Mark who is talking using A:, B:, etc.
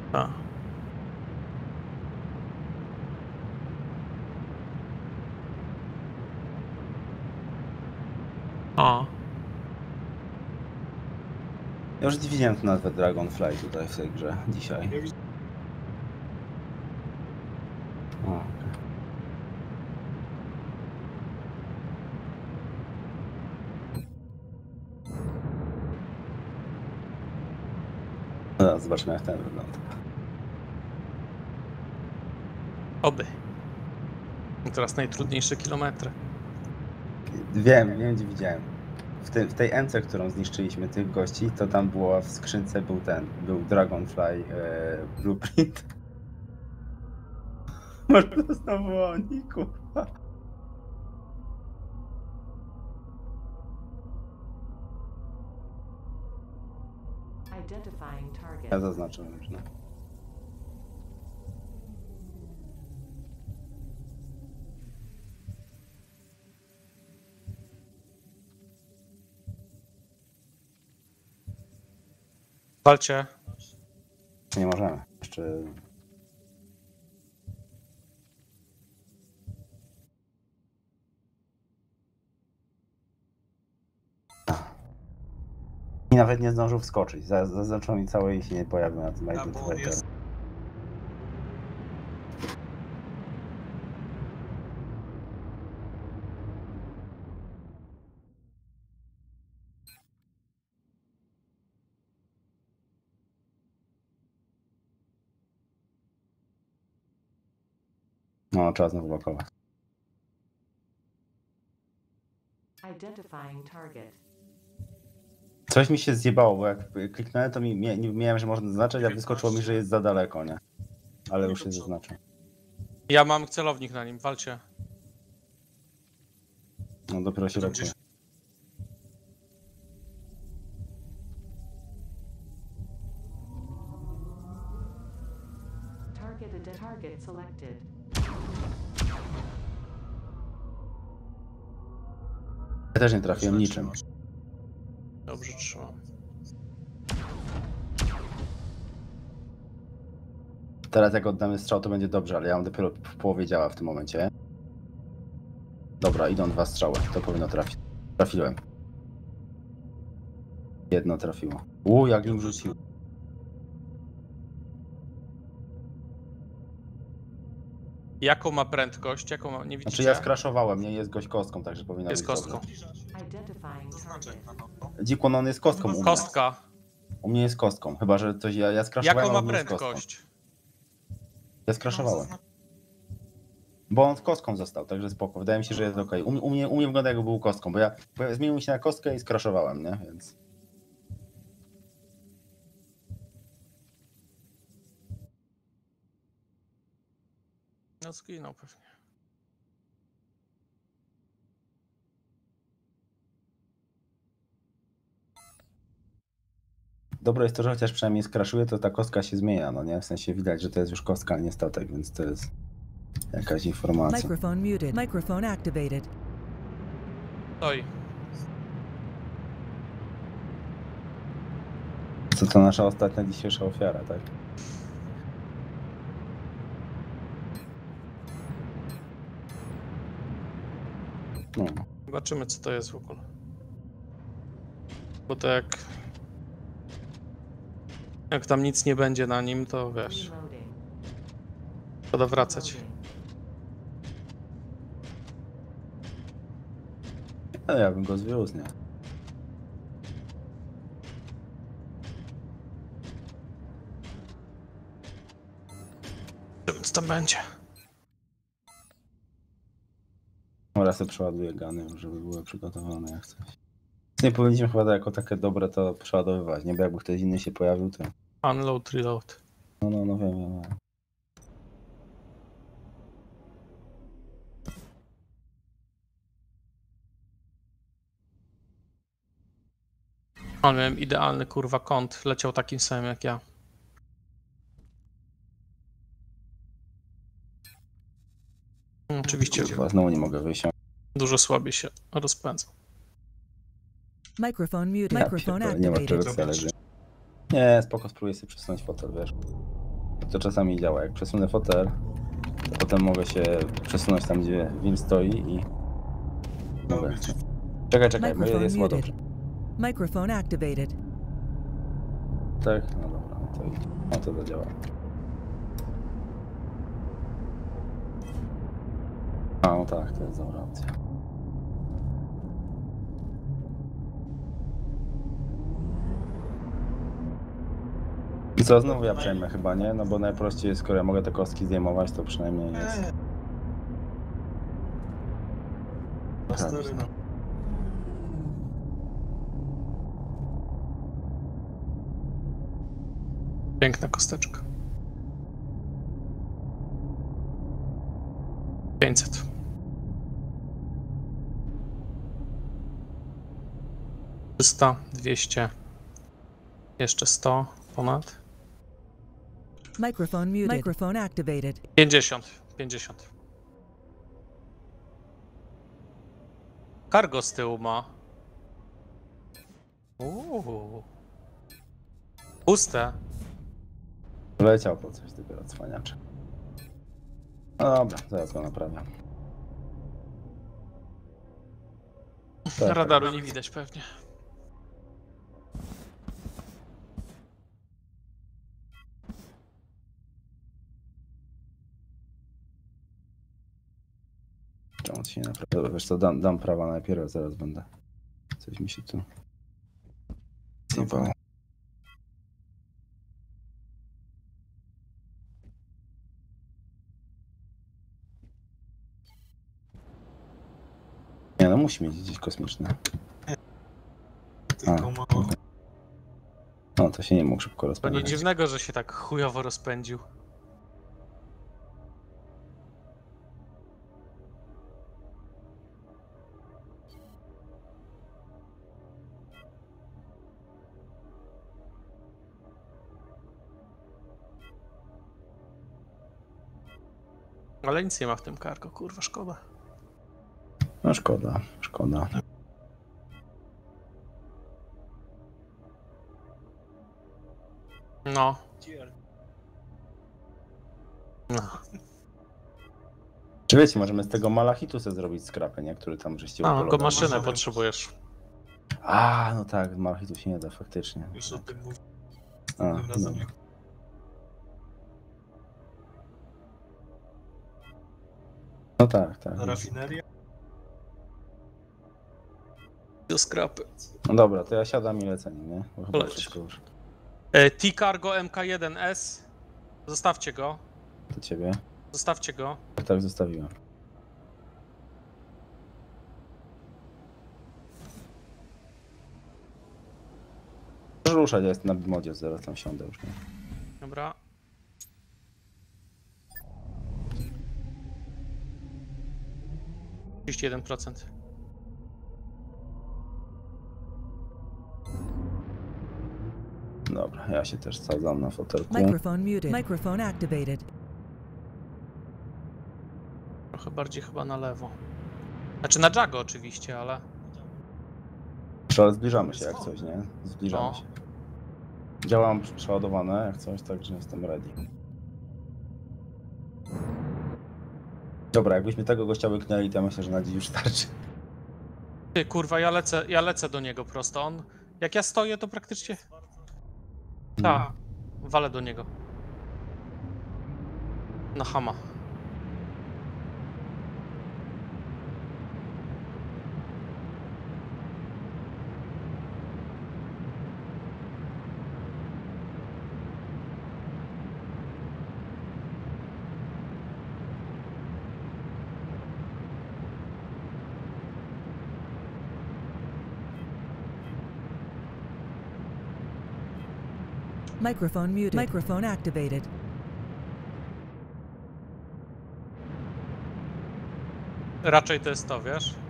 A: A. O.
B: Ja już widziałem tę nazwę Dragonfly tutaj w tej grze dzisiaj. O, okay. No, zobaczmy jak ten wygląda.
A: Oby. Teraz najtrudniejsze kilometry.
B: Wiem gdzie widziałem. W tej MC, którą zniszczyliśmy tych gości, to tam było w skrzynce był Dragonfly blueprint. Może to znowu oni, kurwa. Ja zaznaczyłem już, no.
A: Walcie.
B: Nie możemy. Jeszcze... I nawet nie zdążył wskoczyć. Zaznaczył mi całe i się nie pojawił na tym identifikatorze. No, trzeba znowu blokować. Coś mi się zjebało, bo jak kliknąłem, to nie miałem, że można zaznaczać, a wyskoczyło mi, że jest za daleko, nie? Ale już się zaznaczył.
A: Ja mam celownik na nim, walcie.
B: No dopiero się rokuje.
C: Target selected.
B: Ja też nie trafiłem niczym.
A: Dobrze trzymam.
B: Teraz jak oddamy strzał, to będzie dobrze, ale ja mam dopiero w połowie działa w tym momencie. Dobra, idą 2 strzały, to powinno trafić. Trafiłem. Jedno trafiło. Jak nim rzucił.
A: Jaką ma prędkość? Jaką ma... Nie widzicie?
B: Znaczy ja skraszowałem, nie jest gość kostką, także powinno
A: Jest
B: być
A: kostką.
B: dobrze. Dzikłon, on jest kostką u mnie.
A: Kostka.
B: U mnie jest kostką, chyba że coś ja skraszowałem.
A: Jaką ma
B: a u mnie jest
A: prędkość?
B: Ja skraszowałem. Bo on z kostką został, także spoko. Wydaje mi się, że jest ok. U mnie wygląda jakby był kostką, bo ja zmienił mi się na kostkę i skraszowałem, nie? Więc...
A: No zginął pewnie.
B: Dobre jest to, że chociaż przynajmniej skraszuje, to ta kostka się zmienia, no nie? W sensie widać, że to jest już kostka, a nie statek, więc to jest jakaś informacja.
D: Microphone muted. Microphone activated.
A: Oj.
B: Co to nasza ostatnia dzisiejsza ofiara, tak? No.
A: Zobaczymy co to jest w ogóle. Bo to jak tam nic nie będzie na nim, to wiesz. Szkoda wracać.
B: No ja bym go zwiózł, nie?
A: Co tam będzie?
B: Teraz sobie przeładuję gany, żeby były przygotowane jak coś. Nie powinniśmy chyba jako takie dobre to przeładowywać, nie? Bo jakby ktoś inny się pojawił, to...
A: Unload, reload.
B: No wiem.
A: On miałem idealny kurwa kąt, leciał takim samym jak ja. Oczywiście
B: Kurwa, znowu nie mogę wyjść.
A: dużo słabiej się rozpędzał.
D: Microphone muted.
B: Ja
D: Microphone
B: pierdolę, nie ma czego
D: activated.
B: zależy. Nie, spoko, spróbuję sobie przesunąć fotel, wiesz. to czasami działa. Jak przesunę fotel, to potem mogę się przesunąć tam, gdzie Will stoi i... Mogę. Czekaj, bo jest
D: Microphone
B: ładow.
D: muted. Microphone activated.
B: Tak? No dobra, no to zadziała. A, no tak, to jest dobra opcja. I co, znowu ja przejmę chyba, nie? No bo najprościej, skoro ja mogę te kostki zdejmować, to przynajmniej jest...
E: Stary, no.
A: Piękna kosteczka. 500. Trzysta, 200, jeszcze 100 ponad.
D: Microphone muted. Microphone activated.
A: 50. Cargo z tyłu ma. Puste.
B: Leciał po coś dopiero cwaniacze. No dobra, zaraz go naprawiam. Tak,
A: Radaru nie widać pewnie.
B: Czemu to się nie naprawia? Wiesz co, dam prawa najpierw, a zaraz będę. Coś mi się tu... zjebało. Nie no, musi mieć gdzieś kosmiczne.
E: Tylko mało.
B: No to się nie mógł szybko
A: To nie
B: rozpędzić.
A: dziwnego, że się tak chujowo rozpędził. Ale nic nie ma w tym cargo, kurwa, szkoda.
B: No szkoda.
A: No. No.
B: Czy wiecie, możemy z tego malachitu sobie zrobić skrapę, nie? Który tam żeście
A: A, go
B: upolowali.
A: maszynę potrzebujesz.
B: A, no tak, malachitu się nie da faktycznie.
E: Już o tym mówię.
B: A,
E: Razem
B: dobra.
E: jak
B: No tak.
E: na rafinerię.
A: Do skrapy.
B: No dobra, to ja siadam i lecę, nie? Bo chyba
A: Poleć.
B: wszystko już
A: T-Cargo MK1S. Zostawcie go.
B: do ciebie.
A: Zostawcie go.
B: Tak zostawiłem. Możesz ruszać, ja jestem na bimodzie, zaraz tam siądę już, nie?
A: Dobra. %.
B: Dobra, ja się też sadzam na fotelku.
D: Microphone muted. Microphone activated.
A: Trochę bardziej chyba na lewo. Znaczy na Jago oczywiście, ale...
B: Ale zbliżamy się jak coś, nie? Zbliżamy
A: No.
B: się. Działam przeładowane jak coś, także jestem ready. Dobra, jakbyśmy tego gościa łyknęli, to ja myślę, że na dziś już starczy.
A: Ty kurwa, ja lecę do niego prosto. On... Jak ja stoję, to praktycznie... Tak. Walę do niego. Na hama.
D: Microphone muted. Microphone activated.
A: Raczej to jest to, wiesz?